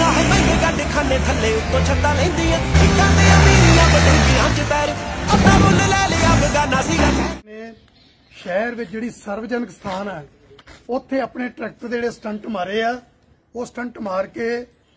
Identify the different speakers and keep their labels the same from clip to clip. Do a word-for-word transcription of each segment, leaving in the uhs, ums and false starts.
Speaker 1: है महंगे गड्ढ खाने थल्ले उत्तों छत्ता लैंदियां इक्कां ते अमीरियां बटंगियां च पैर अपना मुੱਲ ਲੈ लिया बेगाना सीगा
Speaker 2: शहर में जिहड़ी सार्वजनिक स्थान है उत्थे अपने ट्रैक्टर दे जिहड़े स्टंट मारे आ वो स्टंट मार के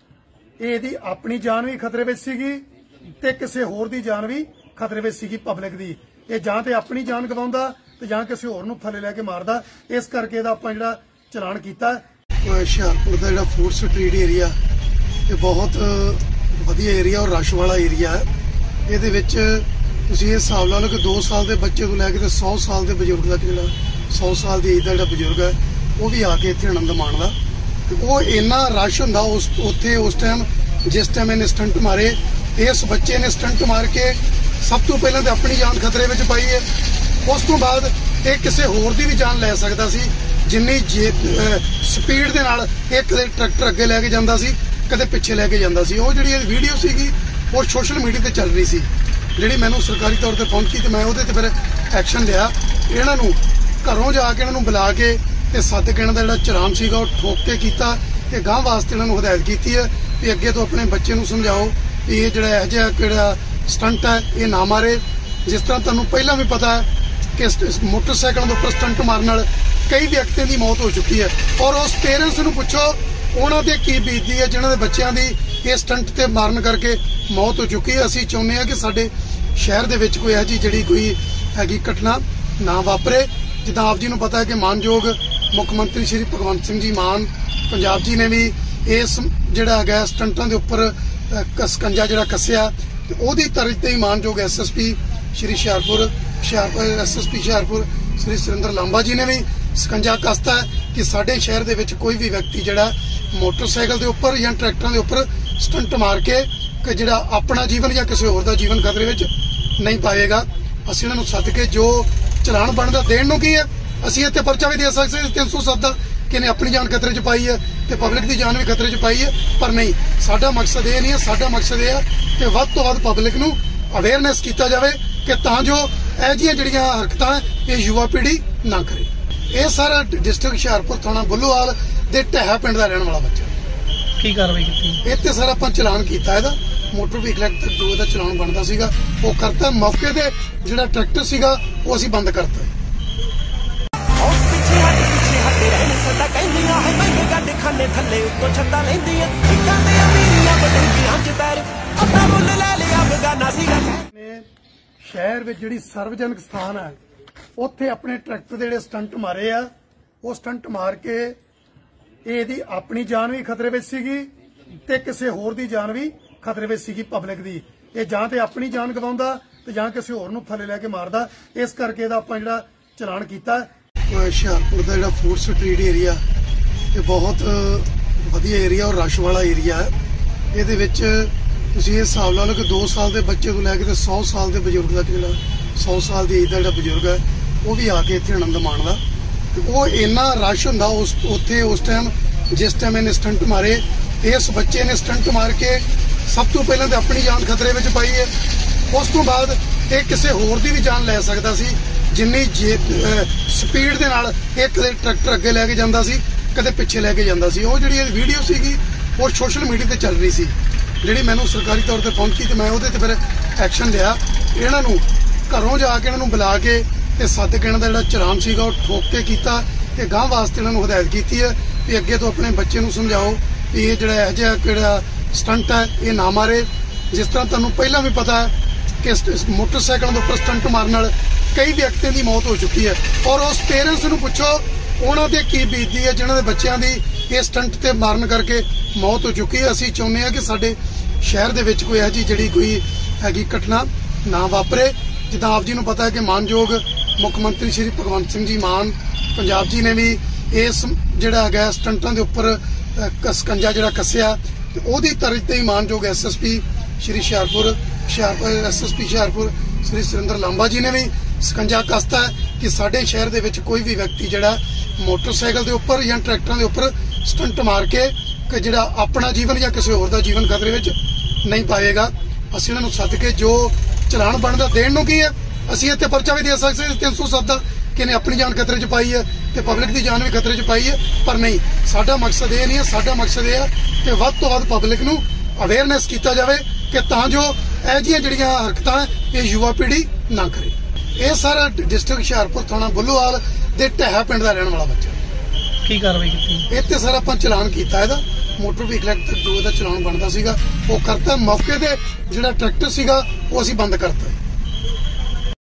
Speaker 2: ਇਹਦੀ अपनी जान भी खतरे में सीगी ते किसी होर दी जान भी खतरे में सीगी पब्लिक दी ये जां ते अपनी जान गवाउंदा ते जां किसी होर नूं थल्ले लैके मारदा इस करके इहदा आपां जिहड़ा चलान कीता। हुशियारपुर दा जिहड़ा फूड स्ट्रीट एरिया ये बहुत वधिया एरिया और रश वाला एरिया है। इहदे विच तुसीं इह हिसाब ला लो कि दो साल के बच्चे तो लैके सौ साल के बजुर्ग तक जिहड़ा सौ साल की एज का जिहड़ा बजुर्ग है वो भी आके इत्थे आनंद माणदा। वो इन्ना रश हुंदा उस उत्थे उस टाइम जिस टाइम इन्हें स्टंट मारे इस बच्चे ने स्टंट मार के सब तो पहले तो अपनी जान खतरे में पाई है। उस तो बाद ये किसी होर दी भी जान लै सकदा सी जिन्नी जे स्पीड दे नाल एक कदे ट्रैक्टर अगे लैके जांदा सी कदे पिछे लैके जांदा सी। वो जिहड़ी वीडियो सीगी वो सोशल मीडिया ते चल रही सी जिहड़ी मैनूं सरकारी तौर पर पहुंची तो मैं उहदे ते फिर एक्शन लिया। इन्हां नूं घरों जाके इन्हां नूं बुला के ते सद के इन्हां दा जिहड़ा चलान सीगा वो ठोक के कीता ते गांह वास्ते इन्हां नूं हदायत कीती है कि अगे तो अपने बच्चे नूं समझाओ कि ये जिहड़ा इहो जिहा किहड़ा स्टंट है ये ना मारे। जिस तरह तुहानूं पहिलां भी पता है कि मोटरसाइकिलों के उपर स्टंट मारन नाल कई व्यक्तियों की मौत हो चुकी है और उस पेरेंट्स नूं पुछो उन्हां दे की बीतदी है जिन्हां दे बच्चों की ये स्टंट ते मारन करके मौत हो चुकी है। असीं चाहुंदे हां कि साडे शहर दे विच कोई इहो जी जिहड़ी कोई हैगी घटना ना वापरे। जिद्दां आप जी नूं पता है कि मानयोग मुख मंत्री श्री भगवंत सिंह जी मान पंजाब जी ने भी इस जिहड़ा हैगा स्टंटां दे उपर ਸਕੰਜਾ ਜਿਹੜਾ ਕੱਸਿਆ ਤੇ ਉਹਦੀ ਤਰਜ਼ ਤੇ ਹੀ ਮਾਨਯੋਗ S S P Shri Hoshiarpur Hoshiarpur S S P Hoshiarpur Shri Surinder Lamba ji ਨੇ ਵੀ ਸਕੰਜਾ ਕੱਸਤਾ ਕਿ ਸਾਡੇ ਸ਼ਹਿਰ ਦੇ ਵਿੱਚ ਕੋਈ ਵੀ ਵਿਅਕਤੀ ਜਿਹੜਾ ਮੋਟਰਸਾਈਕਲ ਦੇ ਉੱਪਰ ਜਾਂ ਟਰੈਕਟਰਾਂ ਦੇ ਉੱਪਰ ਸਟੰਟ ਮਾਰ ਕੇ ਕਿ ਜਿਹੜਾ ਆਪਣਾ ਜੀਵਨ ਜਾਂ ਕਿਸੇ ਹੋਰ ਦਾ ਜੀਵਨ ਖਤਰੇ ਵਿੱਚ ਨਹੀਂ ਪਾਏਗਾ। ਅਸੀਂ ਇਹਨਾਂ ਨੂੰ ਸੱਦ ਕੇ ਜੋ ਚਲਾਨ ਬਣਦਾ ਦੇਣ ਨੂੰ ਕੀ ਹੈ ਅਸੀਂ ਇੱਥੇ ਪਰਚਾ ਵੀ ਦੇ ਸਕਦੇ ਤਿੰਨ ਸੌ ਸੱਤ ਦਾ कि इन्हें अपनी जान खतरे च पाई है तो पब्लिक की जान भी खतरे च पाई है। पर नहीं साडा मकसद ये नहीं है साडा मकसद ये है कि वध तो वध पब्लिक नूं अवेयरनैस किया जाए कि तां जो इह जिहियां जिहड़ियां हरकतां ये युवा पीढ़ी ना करे। ये सारा डिस्ट्रिक्ट हुशियारपुर थाणा बुल्लोवाल दे ढैहा पिंड दा रहण वाला बच्चा
Speaker 3: की कार्रवाई कीती इत्थे
Speaker 2: सर आपां चलान कीता इहदा मोटर व्हीकल एक्ट जो इहदा चलान बनदा सीगा वो करता मौके ते जिहड़ा ट्रैक्टर सीगा वो असीं बंद करता।
Speaker 1: खाने थल्ले उत्तों छत्ता लैंदियां इक्कां ते अमीरियां बटंगियां च पैर अपना मुੱਲ ਲੈ लिया बेगाना सीगा।
Speaker 2: शहर में जिहड़ी सार्वजनिक स्थान है उत्थे अपने ट्रैक्टर दे जिहड़े स्टंट मारे आ वो स्टंट मार के ਇਹਦੀ अपनी जान भी खतरे में सीगी ते किसी होर दी जान भी खतरे में सीगी पब्लिक दी ये जां ते अपनी जान गवाउंदा ते जां किसी होर नूं थल्ले लैके मारदा। इस करके इहदा आपां जिहड़ा चलान कीता। हुशियारपुर दा जिहड़ा फूड स्ट्रीट एरिया ये बहुत वधिया एरिया और रश वाला एरिया है। ये तुसीं इह हिसाब ला लो कि दो साल के बच्चे तो लैके सौ साल के बजुर्ग तक जिहड़ा सौ साल की एज का जिहड़ा बजुर्ग है वो भी आके इत्थे आनंद माणदा। वो इन्ना रश हुंदा उस उत्थे उस टाइम जिस टाइम इन्हें स्टंट मारे इस बच्चे ने स्टंट मार के सब तो पहले तो अपनी जान खतरे में पाई है। उस तो बाद ये किसी होर दी भी जान लै सकदा सी जिन्नी जे स्पीड दे नाल एक कदे ट्रैक्टर अगे लैके जांदा सी कदे पिछे लैके जांदा सी। वो जिहड़ी वीडियो सीगी वो सोशल मीडिया ते चल रही सी जिहड़ी मैनूं सरकारी तौर पर पहुंची तो मैं उहदे ते फिर एक्शन लिया। इन्हां नूं घरों जाके इन्हां नूं बुला के ते सद के इन्हां दा जिहड़ा चलान सीगा वो ठोक के कीता ते गांह वास्ते इन्हां नूं हदायत कीती है कि अगे तो अपने बच्चे नूं समझाओ कि ये जिहड़ा इहो जिहा किहड़ा स्टंट है ये ना मारे। जिस तरह तुहानूं पहिलां भी पता है कि मोटरसाइकिलों के उपर स्टंट मारन नाल कई व्यक्तियों की मौत हो चुकी है और उस पेरेंट्स नूं पुछो उन्हां दे की बीतदी है जिन्हां दे बच्चों की ये स्टंट ते मारन करके मौत हो चुकी है। असीं चाहुंदे हां कि साडे शहर दे विच कोई इहो जी जिहड़ी कोई हैगी घटना ना वापरे। जिद्दां आप जी नूं पता है कि मानयोग मुख मंत्री श्री भगवंत सिंह जी मान पंजाब जी ने भी इस जिहड़ा हैगा स्टंटां दे उपर ਸਕੰਜਾ ਜਿਹੜਾ ਕੱਸਿਆ ਤੇ ਉਹਦੀ ਤਰਜ਼ ਤੇ ਹੀ ਮਾਨਯੋਗ S S P Shri Hoshiarpur Hoshiarpur S S P Hoshiarpur Shri Surinder Lamba ji ਨੇ ਵੀ ਸਕੰਜਾ ਕੱਸਤਾ ਕਿ ਸਾਡੇ ਸ਼ਹਿਰ ਦੇ ਵਿੱਚ ਕੋਈ ਵੀ ਵਿਅਕਤੀ ਜਿਹੜਾ ਮੋਟਰਸਾਈਕਲ ਦੇ ਉੱਪਰ ਜਾਂ ਟਰੈਕਟਰਾਂ ਦੇ ਉੱਪਰ ਸਟੰਟ ਮਾਰ ਕੇ ਕਿ ਜਿਹੜਾ ਆਪਣਾ ਜੀਵਨ ਜਾਂ ਕਿਸੇ ਹੋਰ ਦਾ ਜੀਵਨ ਖਤਰੇ ਵਿੱਚ ਨਹੀਂ ਪਾਏਗਾ। ਅਸੀਂ ਇਹਨਾਂ ਨੂੰ ਸੱਦ ਕੇ ਜੋ ਚਲਾਨ ਬਣਦਾ ਦੇਣ ਨੂੰ ਕੀ ਹੈ ਅਸੀਂ ਇੱਥੇ ਪਰਚਾ ਵੀ ਦੇ ਸਕਦੇ ਤਿੰਨ ਸੌ ਸੱਤ ਦਾ कि इन्हें अपनी जान खतरे च पाई है ਤੇ ਪਬਲਿਕ ਦੀ ਜਾਨ ਵੀ ਖਤਰੇ 'ਚ ਪਾਈ ਹੈ। ਪਰ ਨਹੀਂ, ਸਾਡਾ ਮਕਸਦ ਇਹ ਨਹੀਂ ਹੈ। ਸਾਡਾ ਮਕਸਦ ਇਹ ਹੈ ਕਿ ਵੱਧ ਤੋਂ ਵੱਧ ਪਬਲਿਕ ਨੂੰ ਅਵੇਅਰਨੈਸ ਕੀਤਾ ਜਾਵੇ ਕਿ ਤਾਂ ਜੋ ਇਹ ਜਿਹੀਆਂ ਜਿਹੜੀਆਂ ਹਰਕਤਾਂ ਇਹ ਯੁਵਾ ਪੀੜ੍ਹੀ ਨਾ ਕਰੇ। ਇਹ ਸਾਰਾ ਡਿਸਟ੍ਰਿਕਟ ਹੁਸ਼ਿਆਰਪੁਰ ਥਾਣਾ ਬੁੱਲੋਵਾਲ ਦੇ ਢਹਿਆ ਪਿੰਡ ਦਾ ਰਹਿਣ ਵਾਲਾ ਬੱਚਾ।
Speaker 3: ਕੀ ਕਾਰਵਾਈ ਕੀਤੀ?
Speaker 2: ਇੱਥੇ ਸਰ ਆਪਾਂ ਚਲਾਨ ਕੀਤਾ ਇਹਦਾ, ਮੋਟਰ ਵਹੀਕਲ ਐਕਟ ਜੋ ਇਹਦਾ ਚਲਾਨ ਬਣਦਾ ਸੀਗਾ ਉਹ ਕਰਤਾ। ਮੌਕੇ ਤੇ ਜਿਹੜਾ ਟਰੈਕਟਰ ਸੀਗਾ ਉਹ ਅਸੀਂ ਬੰਦ ਕਰਤਾ।